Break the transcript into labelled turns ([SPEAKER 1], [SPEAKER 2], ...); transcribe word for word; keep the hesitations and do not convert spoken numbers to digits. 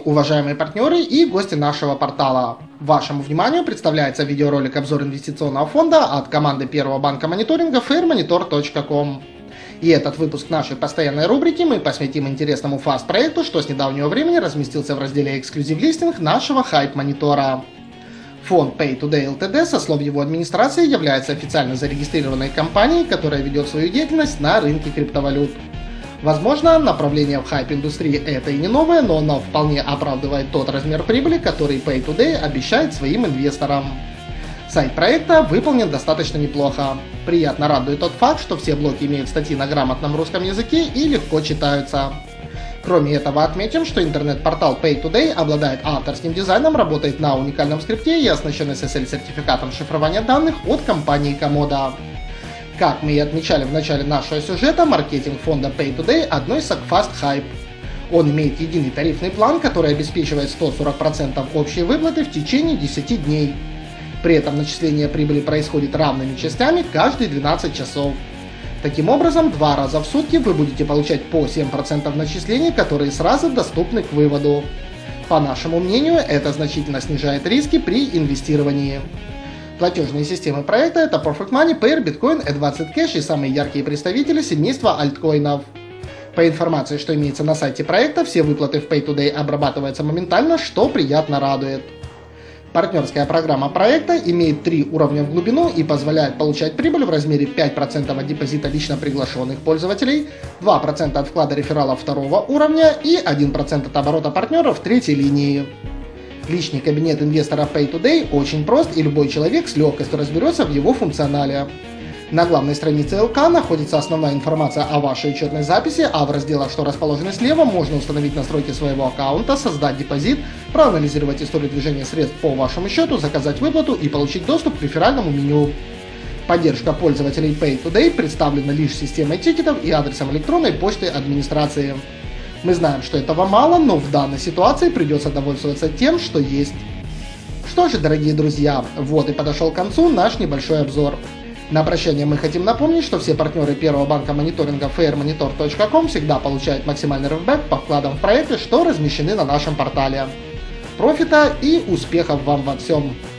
[SPEAKER 1] уважаемые партнеры и гости нашего портала. Вашему вниманию представляется видеоролик обзор инвестиционного фонда от команды первого банка мониторинга фейрмонитор точка ком. И этот выпуск нашей постоянной рубрики мы посвятим интересному фаст-проекту, что с недавнего времени разместился в разделе «Эксклюзив листинг» нашего хайп-монитора. Фонд Pay Today Ltd, со слов его администрации, является официально зарегистрированной компанией, которая ведет свою деятельность на рынке криптовалют. Возможно, направление в хайп-индустрии это и не новое, но оно вполне оправдывает тот размер прибыли, который Pay Today обещает своим инвесторам. Сайт проекта выполнен достаточно неплохо. Приятно радует тот факт, что все блоки имеют статьи на грамотном русском языке и легко читаются. Кроме этого, отметим, что интернет-портал Pay Today обладает авторским дизайном, работает на уникальном скрипте и оснащен эс эс эль-сертификатом шифрования данных от компании Комода. Как мы и отмечали в начале нашего сюжета, маркетинг фонда Pay Today относится к Fast Hype. Он имеет единый тарифный план, который обеспечивает сто сорок процентов общей выплаты в течение десяти дней. При этом начисление прибыли происходит равными частями каждые двенадцать часов. Таким образом, два раза в сутки вы будете получать по семь процентов начислений, которые сразу доступны к выводу. По нашему мнению, это значительно снижает риски при инвестировании. Платежные системы проекта это Perfect Money, Payeer, Bitcoin, Advanced Cash и самые яркие представители семейства альткоинов. По информации, что имеется на сайте проекта, все выплаты в Pay Today обрабатываются моментально, что приятно радует. Партнерская программа проекта имеет три уровня в глубину и позволяет получать прибыль в размере пять процентов от депозита лично приглашенных пользователей, два процента от вклада рефералов второго уровня и один процент от оборота партнеров третьей линии. Личный кабинет инвестора Pay Today очень прост, и любой человек с легкостью разберется в его функционале. На главной странице эл ка находится основная информация о вашей учетной записи, а в разделах, что расположены слева, можно установить настройки своего аккаунта, создать депозит, проанализировать историю движения средств по вашему счету, заказать выплату и получить доступ к реферальному меню. Поддержка пользователей Pay Today представлена лишь системой тикетов и адресом электронной почты администрации. Мы знаем, что этого мало, но в данной ситуации придется довольствоваться тем, что есть. Что же, дорогие друзья, вот и подошел к концу наш небольшой обзор. На прощание мы хотим напомнить, что все партнеры первого банка мониторинга фейрмонитор точка ком всегда получают максимальный ревбэк по вкладам в проекты, что размещены на нашем портале. Профита и успехов вам во всем!